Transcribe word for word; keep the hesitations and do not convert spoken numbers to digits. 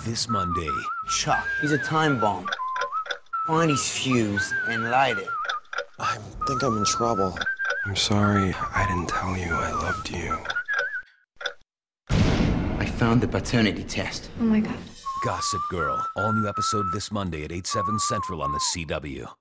This Monday. Chuck, he's a time bomb. Find his fuse and light it. I think I'm in trouble. I'm sorry I didn't tell you I loved you. I found the paternity test. Oh my God. Gossip Girl. All new episode this Monday at eight, seven Central on the C W.